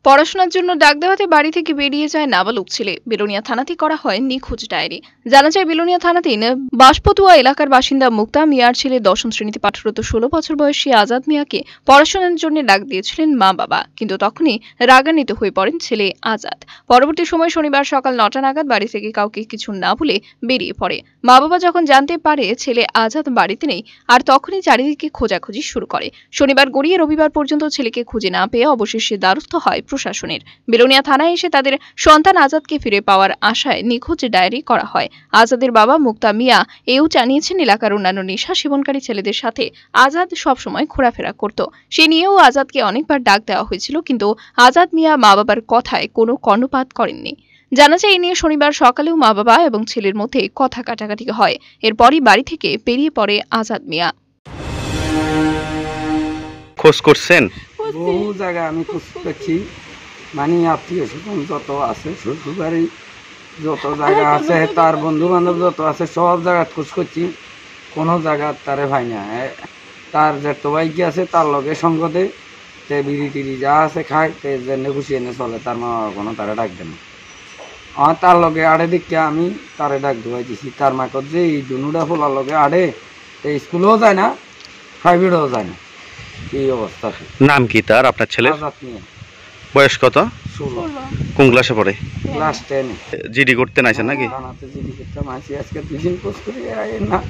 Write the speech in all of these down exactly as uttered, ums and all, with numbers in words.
পড়াশোনার জন্য ডাক দেওয়াতে বাড়ি থেকে বেরিয়ে যায় নাবালক ছেলে। বিলোনিয়া থানাতে করা হয় নিখোঁজ ডায়েরি। জানা যায়, বিলোনিয়া থানাধীন বাঁশপতুয়া এলাকার বাসিন্দা মুক্তা মিয়ার ছেলে দশম শ্রেণীতে পাঠরত ষোলো বছর বয়সী আজাদ মিয়াকে পড়াশোনার জন্য ডাক দিয়েছিলেন মা বাবা, কিন্তু তখনই রাগান্বিত হয়ে পড়েন ছেলে আজাদ। পরবর্তী সময় শনিবার সকাল নটা নাগাদ বাড়ি থেকে কাউকে কিছু না বলে বেরিয়ে পড়ে। মা বাবা যখন জানতে পারে ছেলে আজাদ বাড়িতে নেই, আর তখনই চারিদিকে খোঁজাখুঁজি শুরু করে। শনিবার গড়িয়ে রবিবার পর্যন্ত ছেলেকে খুঁজে না পেয়ে অবশেষে দ্বারস্থ হয় প্রশাসনের। বিলোনিয়া থানায় এসে তাদের সন্তান আজাদকে ফিরে পাওয়ার আশায় নিখোঁজ ডায়েরি করা হয়। আজাদের বাবা মুক্তা মিয়া এও জানিয়েছেন, এলাকার অন্যান্য নেশা সেবনকারী ছেলেদের সাথে আজাদ সবসময় ঘোরাফেরা করত। সে নিয়েও আজাদকে অনেকবার ডাক দেওয়া হয়েছিল, কিন্তু আজাদ মিয়া মা বাবার কথায় কোনো কর্ণপাত করেননি। জানা যায়, এ নিয়ে শনিবার সকালেও মা বাবা এবং ছেলের মধ্যে কথা কাটাকাটি হয়। এরপরই বাড়ি থেকে বেরিয়ে পড়ে আজাদ মিয়া। খোঁজ করছেন? বহু জায়গায় আমি খোঁজ করছি, মানে আত্মীয় স্বজন যত আছে, শ্বশুরবাড়ি যত জায়গা আছে, তার বন্ধু বান্ধব যত আছে, সব জায়গায় খোঁজ করছি, কোনো জায়গা তারে ভাই না। তার যেত বাইকি আছে, তার লগে সঙ্গতে তে বিড়ি টিড়ি যা আছে খায়, তে যেনে খুশি এনে চলে, তার মা কোনো তারা ডাক দেন। আমার তার লগে আড়ে দেখে আমি তারে ডাক ধোয়াই দিছি। তার মাকত যে এই দুনুটা ফোলার লগে আড়ে, তে স্কুলেও যায় না, প্রাইভেটেও যায় না, এই অবস্থাতে। নাম কি তার, আপনার ছেলে? আজাদ মিয়া। বয়স কত? ষোলো। কোন ক্লাসে পড়ে? ক্লাস টেনে। জিডি করতে নাইছেন নাকি? থানাতে জিডি করতে মাসি আজকে দুই দিন পোস্ট করে আয় না।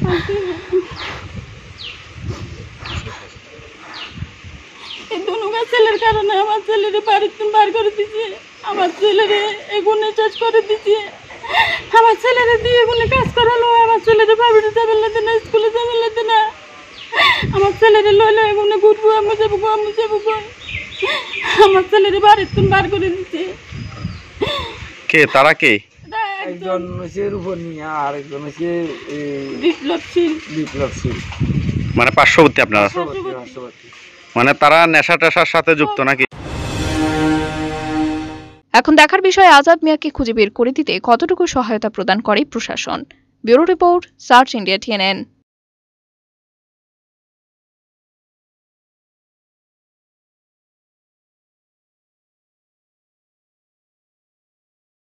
এই দুনুগা ছেলের কারণে আমার ছেলেরে বাড়িতে বার করে দিছে, আমার ছেলেরে এগুনে চাষ করে দিছে, আমার ছেলেরে দিয়ে এগুনে কাজ করালো, আমার ছেলেরে প্রাইভেটে যাবে লাগতে না, স্কুলে যাবে লাগতে না, আমার ছেলেরে লইলে এগুনে ঘুরবো, আমি যাবো গো, আমি যাবো গো, আমার ছেলেরে বাড়িতে বার করে দিছে। কে তারা? কে? একজন হচ্ছে রূপনিয়া, আর একজন হচ্ছে বিপ্লবশীল। বিপ্লবশীল মানে পার্শ্ববর্তী আপনারা? মানে তারা নেশা টেশার সাথে যুক্ত নাকি? এখন দেখার বিষয়, আজাদ মিয়াকে খুঁজে বের করে দিতে কতটুকু সহায়তা প্রদান করে প্রশাসন। Bureau report, search India TNN.